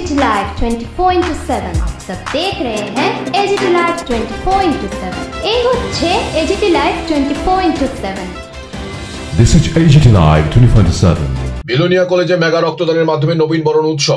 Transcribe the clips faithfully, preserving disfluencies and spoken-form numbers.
AGT live twenty four into seven आप सब देख रहे हैं AGT live twenty four into seven এই হচ্ছে AGT live twenty four into seven This is AGT live twenty four into seven Belonia কলেজে mega রক্তদানের মাধ্যমে নবীন বরণ উৎসব।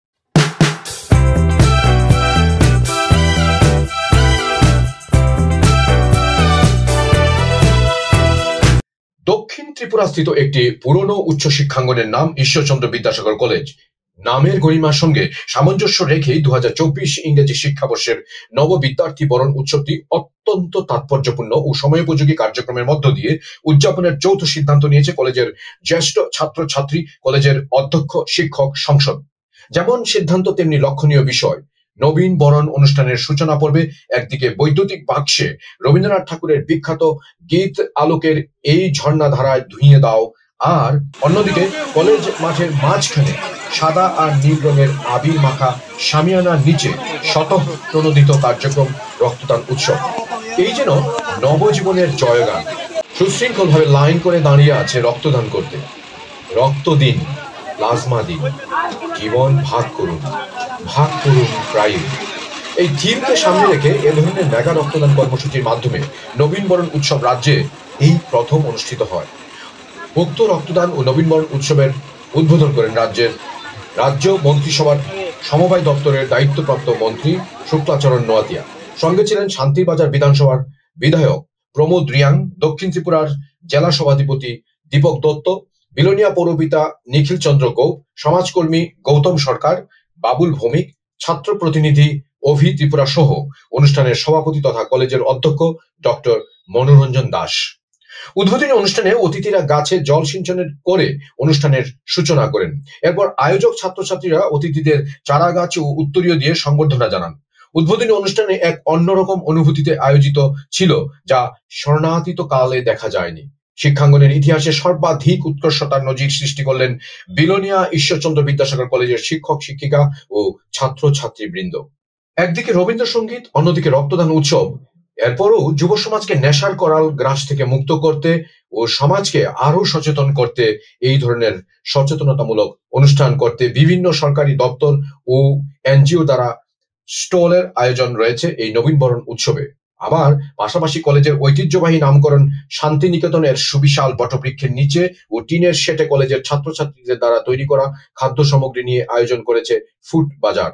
দক্ষিণ ত্রিপুরা স্থিত একটি পুরনো উচ্চ শিক্ষাঙ্গনের নাম ঈশ্বরচন্দ্র বিদ্যাসাগর কলেজ। নামের গরিমার সঙ্গে সামঞ্জস্য রেখেই দু হাজার চব্বিশ ইংরেজি শিক্ষাবর্ষের নব বিদ্যার্থী বরণ উৎসবটি অত্যন্ত তাৎপর্যপূর্ণ ও সময়োপযোগী কার্যক্রমের মধ্য দিয়ে উদযাপনের যৌথ সিদ্ধান্ত নিয়েছে কলেজের জ্যেষ্ঠ ছাত্রছাত্রী, কলেজের অধ্যক্ষ, শিক্ষক, সংসদ। যেমন সিদ্ধান্ত তেমনি লক্ষণীয় বিষয়। নবীন বরণ অনুষ্ঠানের সূচনা পর্বে একদিকে বৈদ্যুতিক বাক্সে রবীন্দ্রনাথ ঠাকুরের বিখ্যাত গীত আলোকের এই ঝর্ণা ধারায় ধুইয়ে দাও, আর অন্যদিকে কলেজ মাঠের মাঝখানে সাদা আর নীল রঙের আবির মাখা শামিয়ানার নিচে স্বতঃপ্রণোদিত কার্যক্রম রক্তদান উৎসব। এই যেন নবজীবনের জয়গান। সুশৃঙ্খলভাবে লাইন করে দাঁড়িয়ে আছে রক্তদান করতে। রক্ত দিন, প্লাজমা দিন, জীবন ভাগ করুন, ভাগ করুন প্রায়। এই থিমকে সামনে রেখে এ ধরনের মেগা রক্তদান কর্মসূচির মাধ্যমে নবীন বরণ উৎসব রাজ্যে এই প্রথম অনুষ্ঠিত হয়। উক্ত রক্তদান ও নবীন বরণ উৎসবের উদ্বোধন করেন রাজ্যের রাজ্য মন্ত্রিসভার সমবায় দপ্তরের দায়িত্বপ্রাপ্ত মন্ত্রী শুক্লাচরণ নোয়াতিয়া। সঙ্গে ছিলেন শান্তিবাজার বিধানসভার বিধায়ক প্রমোদ রিয়াং, দক্ষিণ ত্রিপুরার জেলা সভাধিপতি দীপক দত্ত, বিলোনিয়া পৌরপিতা নিখিল চন্দ্র গৌপ, সমাজকর্মী গৌতম সরকার, বাবুল ভৌমিক, ছাত্র প্রতিনিধি অভি ত্রিপুরা সহ অনুষ্ঠানের সভাপতি তথা কলেজের অধ্যক্ষ ডক্টর মনোরঞ্জন দাস। উদ্বোধনী অনুষ্ঠানে অতিথিরা গাছে জল সিঞ্চনের করে অনুষ্ঠানের সূচনা করেন। এরপর আয়োজক ছাত্রছাত্রীরা অতিথিদের চারা গাছ ও উত্তরীয় দিয়ে সংবর্ধনা জানান। উদ্বোধনী অনুষ্ঠানে এক অন্যরকম অনুভূতিতে আয়োজিত ছিল, যা স্বর্ণাতীত কালে দেখা যায়নি। শিক্ষাঙ্গনের ইতিহাসে সর্বাধিক উৎকর্ষতার নজির সৃষ্টি করলেন বিলোনিয়া ঈশ্বরচন্দ্র বিদ্যাসাগর কলেজের শিক্ষক, শিক্ষিকা ও ছাত্রছাত্রী বৃন্দ। একদিকে রবীন্দ্রসঙ্গীত, অন্যদিকে রক্তদান উৎসব। এরপরও যুব সমাজকে নেশার করাল গ্রাস থেকে মুক্ত করতে ও সমাজকে আরো সচেতন করতে এই ধরনের সচেতনতামূলক অনুষ্ঠান করতে বিভিন্ন সরকারি দপ্তর ও এনজিও দ্বারা স্টলের আয়োজন রয়েছে এই নবীন বরণ উৎসবে। আবার পাশাপাশি কলেজের ঐতিহ্যবাহী নামকরণ শান্তিনিকেতনের সুবিশাল বটবৃক্ষের নিচে ও টিনের শেটে কলেজের ছাত্রছাত্রীদের দ্বারা তৈরি করা খাদ্য সামগ্রী নিয়ে আয়োজন করেছে ফুড বাজার।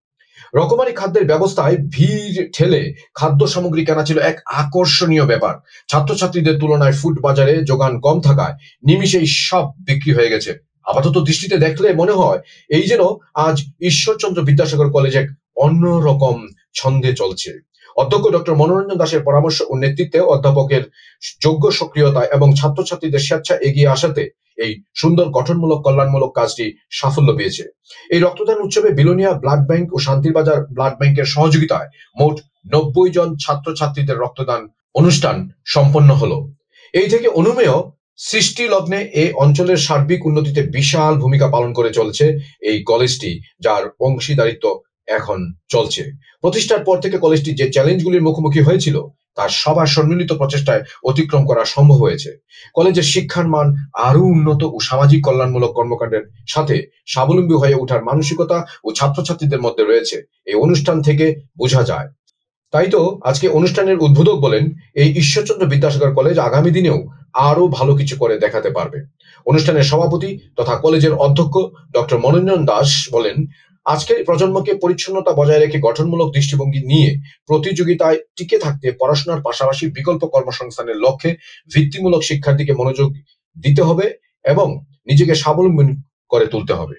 রকমারি খাদ্যের ব্যবস্থায় ভিড় ঠেলে খাদ্য সামগ্রী কেনা ছিল এক আকর্ষণীয় ব্যাপার। ছাত্রছাত্রীদের তুলনায় ফুড বাজারে যোগান কম থাকায় নিমিষেই সব বিক্রি হয়ে গেছে। আপাতত দৃষ্টিতে দেখলে মনে হয় এই যেন আজ ঈশ্বরচন্দ্র বিদ্যাসাগর কলেজ এক অন্যরকম ছন্দে চলছে। অধ্যক্ষ ডক্টর মনোরঞ্জন দাসের পরামর্শ ও নেতৃত্বে অধ্যাপকের যোগ্য সক্রিয়তা এবং ছাত্রছাত্রীদের স্বেচ্ছা এগিয়ে আসাতে এই সুন্দর গঠনমূলক কল্যাণমূলক কাজটি সাফল্য পেয়েছে। এই রক্তদান উৎসবে বিলোনিয়া ব্লাড ব্যাংক ও শান্তিবাজার ব্লাড ব্যাংকের সহযোগিতায় মোট নব্বই জন ছাত্রছাত্রীদের রক্তদান অনুষ্ঠান সম্পন্ন হলো। এই থেকে অনুমেয় সৃষ্টি লগ্নে এই অঞ্চলের সার্বিক উন্নতিতে বিশাল ভূমিকা পালন করে চলছে এই কলেজটি, যার অংশীদারিত্ব এখন চলছে। প্রতিষ্ঠার পর থেকে কলেজটি যে চ্যালেঞ্জগুলির মুখোমুখি হয়েছিল তার সবার সম্মিলিত প্রচেষ্টায় অতিক্রম করা সম্ভব হয়েছে। কলেজের শিক্ষার মান আরো উন্নত ও সামাজিক কল্যাণমূলক কর্মকাণ্ডের সাথে স্বাবলম্বী হয়ে ওঠার মানসিকতা ও ছাত্রছাত্রীদের মধ্যে রয়েছে, এই অনুষ্ঠান থেকে বোঝা যায়। তাই তো আজকে অনুষ্ঠানের উদ্বোধক বলেন, এই ঈশ্বরচন্দ্র বিদ্যাসাগর কলেজ আগামী দিনেও আরো ভালো কিছু করে দেখাতে পারবে। অনুষ্ঠানের সভাপতি তথা কলেজের অধ্যক্ষ ডক্টর মনোরঞ্জন দাস বলেন, আজকের প্রজন্মকে পরিচ্ছন্নতা বজায় রেখে গঠনমূলক দৃষ্টিভঙ্গি নিয়ে প্রতিযোগিতায় টিকে থাকতে পড়াশোনার পাশাপাশি বিকল্প কর্মসংস্থানের লক্ষ্যে ভিত্তিমূলক শিক্ষার দিকে মনোযোগ দিতে হবে এবং নিজেকে স্বাবলম্বী করে তুলতে হবে।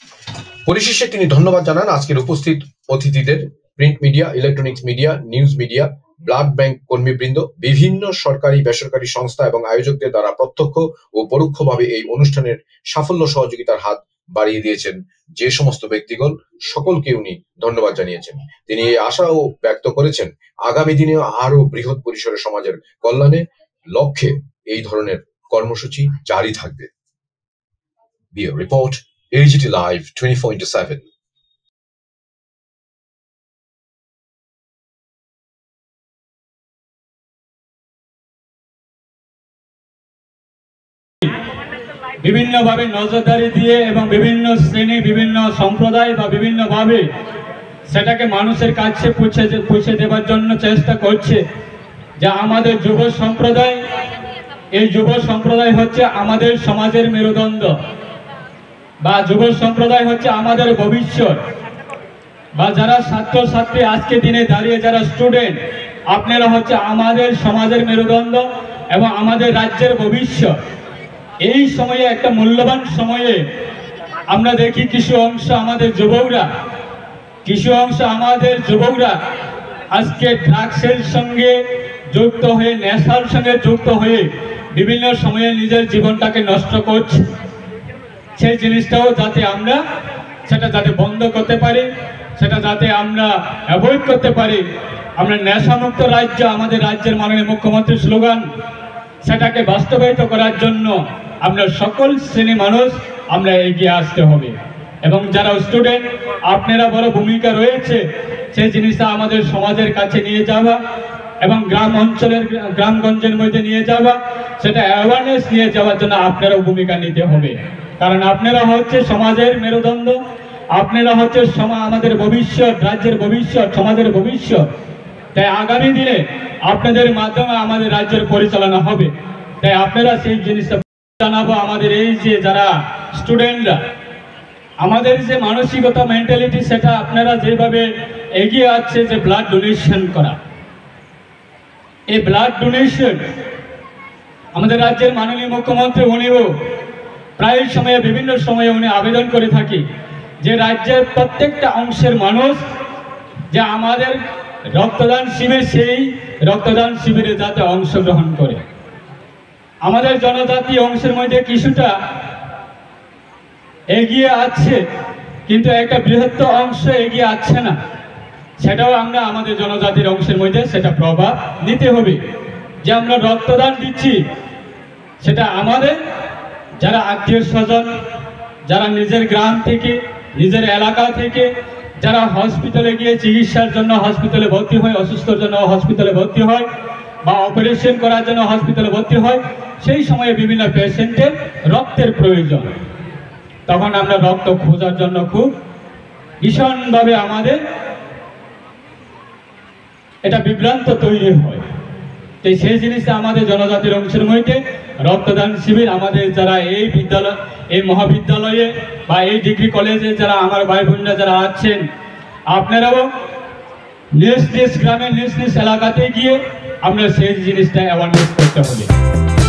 পরিশেষে তিনি ধন্যবাদ জানান আজকের উপস্থিত অতিথিদের, print media, electronics media, news media, blood bank কর্মীবৃন্দ, বিভিন্ন সরকারি বেসরকারি সংস্থা এবং আয়োজকদের দ্বারা প্রত্যক্ষ ও পরোক্ষভাবে এই অনুষ্ঠানের সাফল্য সহযোগিতার হাত বাড়িয়ে দিয়েছেন যে সমস্ত ব্যক্তিগণ, সকলকে উনি ধন্যবাদ জানিয়েছেন। তিনি এই আশাও ব্যক্ত করেছেন আগামী দিনে আরো বৃহৎ পরিসরে সমাজের কল্যাণে লক্ষ্যে এই ধরনের কর্মসূচি জারি থাকবে। Bureau Report, AGT live twenty four into seven. বিভিন্নভাবে নজরদারি দিয়ে এবং বিভিন্ন শ্রেণী বিভিন্ন সম্প্রদায় বা বিভিন্নভাবে সেটাকে মানুষের কাছে পৌঁছে পৌঁছে দেওয়ার জন্য চেষ্টা করছে। যা আমাদের যুব সম্প্রদায়, এই যুব সম্প্রদায় হচ্ছে আমাদের সমাজের মেরুদণ্ড, বা যুব সম্প্রদায় হচ্ছে আমাদের ভবিষ্যৎ, বা যারা ছাত্রছাত্রী আজকে দিনে দাঁড়িয়ে যারা স্টুডেন্ট, আপনারা হচ্ছে আমাদের সমাজের মেরুদণ্ড এবং আমাদের রাজ্যের ভবিষ্যৎ। এই সময়ে একটা মূল্যবান সময়ে আমরা দেখি কিছু অংশ আমাদের যুবকরা কিছু অংশ আমাদের যুবকরা আজকে ড্রাগসের সঙ্গে যুক্ত হয়ে, নেশার সঙ্গে যুক্ত হয়ে বিভিন্ন সময়ে নিজের জীবনটাকে নষ্ট করছে। সেই জিনিসটাও যাতে আমরা সেটা যাতে বন্ধ করতে পারি, সেটা যাতে আমরা অ্যাভয়েড করতে পারি, আমরা নেশামুক্ত রাজ্য, আমাদের রাজ্যের মাননীয় মুখ্যমন্ত্রীর স্লোগান, সেটাকে বাস্তবায়িত করার জন্য আমরা সকল শ্রেণী মানুষ আমরা এগিয়ে আসতে হবে। এবং যারা স্টুডেন্ট, আপনারা বড় ভূমিকা রয়েছে সেই জিনিসটা আমাদের সমাজের কাছে নিয়ে যাওয়া এবং গ্রাম অঞ্চলের গ্রামগঞ্জের মধ্যে নিয়ে যাওয়া, সেটা অ্যাওয়ারনেস নিয়ে যাওয়ার জন্য আপনারাও ভূমিকা নিতে হবে। কারণ আপনারা হচ্ছে সমাজের মেরুদণ্ড, আপনারা হচ্ছে আমাদের ভবিষ্যৎ, রাজ্যের ভবিষ্যৎ, সমাজের ভবিষ্যৎ। তাই আগামী দিনে আপনাদের মাধ্যমে আমাদের রাজ্যের পরিচালনা হবে। তাই আপনারা সেই জিনিসটা জানাবো আমাদের এই যে যারা স্টুডেন্টরা, আমাদের যে মানসিকতা মেন্টালিটি, সেটা আপনারা যেভাবে এগিয়ে আসছে যে ব্লাড ডোনেশন করা, এই ব্লাড ডোনেশন আমাদের রাজ্যের মাননীয় মুখ্যমন্ত্রী উনিও প্রায় সময়ে বিভিন্ন সময়ে উনি আবেদন করে থাকি যে রাজ্যের প্রত্যেকটা অংশের মানুষ যে আমাদের রক্তদান শিবির, সেই রক্তদান শিবিরে যাতে অংশগ্রহণ করে। আমাদের জনজাতি অংশের মধ্যে কিছুটা এগিয়ে আছে, কিন্তু একটা বৃহত্তর অংশ এগিয়ে আসছে না। সেটাও আমরা আমাদের জনজাতির অংশের মধ্যে সেটা প্রভাব নিতে হবে যে আমরা রক্তদান দিচ্ছি, সেটা আমাদের যারা আত্মীয় স্বজন, যারা নিজের গ্রাম থেকে, নিজের এলাকা থেকে, যারা হসপিটালে গিয়ে চিকিৎসার জন্য হসপিটালে ভর্তি হয়, অসুস্থর জন্য হসপিটালে ভর্তি হয়, বা অপারেশন করার জন্য হসপিটালে ভর্তি হয়, সেই সময়ে বিভিন্ন পেশেন্টের রক্তের প্রয়োজন। তখন আমরা রক্ত খোঁজার জন্য খুব ভীষণভাবে আমাদের এটা বিভ্রান্ত তৈরি হয়। তো সেই জিনিসটা আমাদের জনজাতির অংশের মধ্যে রক্তদান শিবির, আমাদের যারা এই বিদ্যালয়, এই মহাবিদ্যালয়ে বা এই ডিগ্রি কলেজে যারা আমার ভাই বোনরা যারা আছেন, আপনারাও নিজ নিজ গ্রামে, নিজ নিজ এলাকাতে গিয়ে আমরা সেই জিনিসটা অ্যাওয়ারনেস করতে হবে।